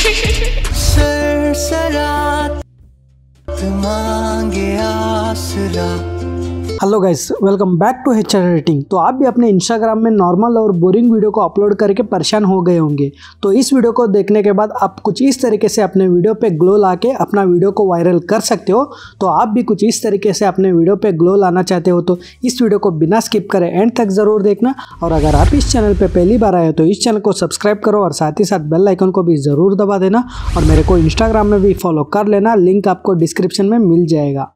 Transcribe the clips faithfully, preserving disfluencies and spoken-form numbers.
सरसरात मांगे आसरा। Hello guys, welcome back to HR editing. तो आप भी अपने इंस्टाग्राम में नॉर्मल और बोरिंग वीडियो को अपलोड करके परेशान हो गए होंगे। तो इस वीडियो को देखने के बाद आप कुछ इस तरीके से अपने वीडियो पे ग्लो लाके अपना वीडियो को वायरल कर सकते हो। तो आप भी कुछ इस तरीके से अपने वीडियो पे ग्लो लाना चाहते हो तो इस वीडियो को बिना स्किप करे एंड तक जरूर देखना। और अगर आप इस चैनल पर पहली बार आए हो तो इस चैनल को सब्सक्राइब करो और साथ ही साथ बेल आइकन को भी जरूर दबा देना। और मेरे को इंस्टाग्राम में भी फॉलो कर लेना, लिंक आपको डिस्क्रिप्शन में मिल जाएगा।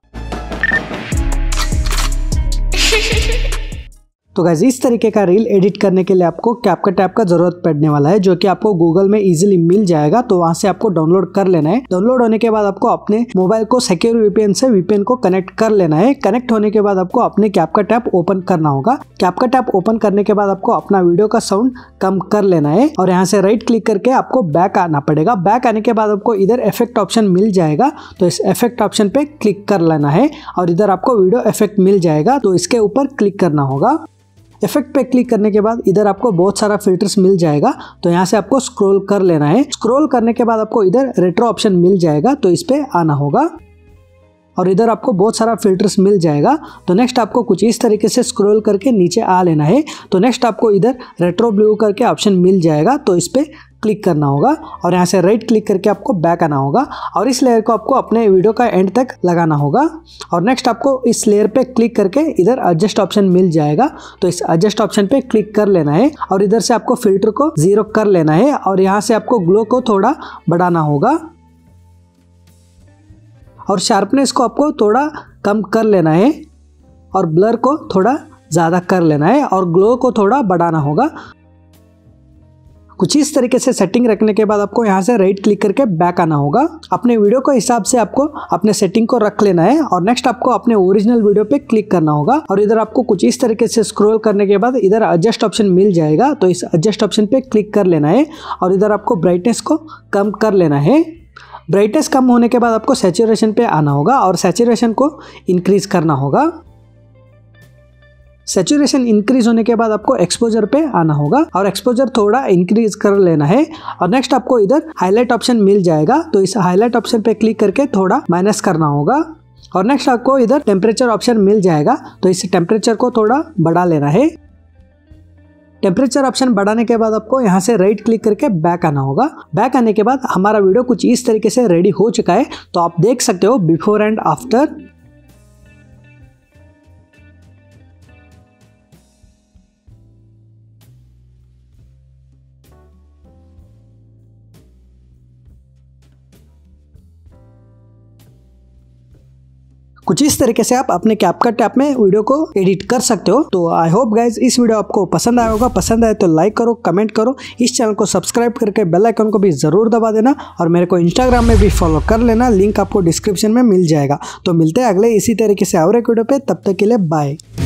तो गाइस, इस तरीके का रील एडिट करने के लिए आपको कैपकट ऐप का जरूरत पड़ने वाला है, जो कि आपको गूगल में इजीली मिल जाएगा। तो वहां से आपको डाउनलोड कर लेना है। डाउनलोड होने के बाद आपको अपने मोबाइल को सिक्योर वीपीएन से वीपीएन को कनेक्ट कर लेना है। कनेक्ट होने के बाद आपको अपने कैपकट ऐप ओपन करना होगा। कैपकट ऐप ओपन करने के बाद आपको अपना वीडियो का साउंड कम कर लेना है और यहाँ से राइट क्लिक करके आपको बैक आना पड़ेगा। बैक आने के बाद आपको इधर इफेक्ट ऑप्शन मिल जाएगा, तो इस इफेक्ट ऑप्शन पे क्लिक कर लेना है और इधर आपको वीडियो इफेक्ट मिल जाएगा, तो इसके ऊपर क्लिक करना होगा। इफेक्ट पे क्लिक करने के बाद इधर आपको बहुत सारा फिल्टर्स मिल जाएगा, तो यहाँ से आपको स्क्रॉल कर लेना है। स्क्रॉल करने के बाद आपको इधर रेट्रो ऑप्शन मिल जाएगा, तो इस पे आना होगा और इधर आपको बहुत सारा फिल्टर्स मिल जाएगा। तो नेक्स्ट आपको कुछ इस तरीके से स्क्रॉल करके नीचे आ लेना है। तो नेक्स्ट आपको इधर रेट्रो ब्लू करके ऑप्शन मिल जाएगा, तो इस पे क्लिक करना होगा और यहाँ से राइट क्लिक करके आपको बैक आना होगा और इस लेयर को आपको अपने वीडियो का एंड तक लगाना होगा। और नेक्स्ट आपको इस लेयर पे क्लिक करके इधर एडजस्ट ऑप्शन मिल जाएगा, तो इस एडजस्ट ऑप्शन पे क्लिक कर लेना है और इधर से आपको फिल्टर को जीरो कर लेना है और यहाँ से आपको ग्लो को थोड़ा बढ़ाना होगा और शार्पनेस को आपको थोड़ा कम कर लेना है और ब्लर को थोड़ा ज़्यादा कर लेना है और ग्लो को थोड़ा बढ़ाना होगा। कुछ इस तरीके से सेटिंग रखने के बाद आपको यहाँ से राइट क्लिक करके बैक आना होगा। अपने वीडियो के हिसाब से आपको अपने सेटिंग को रख लेना है और नेक्स्ट आपको अपने ओरिजिनल वीडियो पे क्लिक करना होगा और इधर आपको कुछ इस तरीके से स्क्रॉल करने के बाद इधर एडजस्ट ऑप्शन मिल जाएगा, तो इस एडजस्ट ऑप्शन पे क्लिक कर लेना है और इधर आपको ब्राइटनेस को कम कर लेना है। ब्राइटनेस कम होने के बाद आपको सैचुरेशन पे आना होगा और सैचुरेशन को इंक्रीज करना होगा। सैचुरेशन इंक्रीज होने के बाद आपको एक्सपोजर पे आना होगा और एक्सपोजर थोड़ा इंक्रीज कर लेना है और नेक्स्ट आपको इधर हाईलाइट ऑप्शन मिल जाएगा, तो इस हाईलाइट ऑप्शन पे क्लिक करके थोड़ा माइनस करना होगा और नेक्स्ट आपको इधर टेम्परेचर ऑप्शन मिल जाएगा, तो इस टेम्परेचर को थोड़ा बढ़ा लेना है। टेम्परेचर ऑप्शन बढ़ाने के बाद आपको यहाँ से राइट क्लिक करके बैक आना होगा। बैक आने के बाद हमारा वीडियो कुछ इस तरीके से रेडी हो चुका है, तो आप देख सकते हो बिफोर एंड आफ्टर। कुछ इस तरीके से आप अपने कैपकट ऐप में वीडियो को एडिट कर सकते हो। तो आई होप गाइज इस वीडियो आपको पसंद आया होगा। पसंद आए तो लाइक करो, कमेंट करो, इस चैनल को सब्सक्राइब करके बेल आइकन को भी जरूर दबा देना और मेरे को इंस्टाग्राम में भी फॉलो कर लेना, लिंक आपको डिस्क्रिप्शन में मिल जाएगा। तो मिलते हैं अगले इसी तरीके से और एक वीडियो पे, तब तक के लिए बाय।